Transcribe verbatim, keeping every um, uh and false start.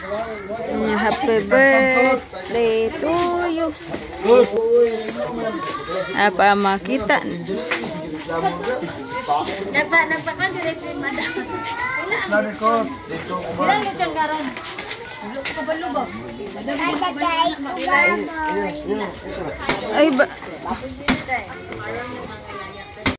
Happy birthday to you. Apa makita? Nagpa nagpakan dire si madam. Lari ko. Dito ko ba? Ilang lechon karon? Lulo ko ba lubo? Ay ba?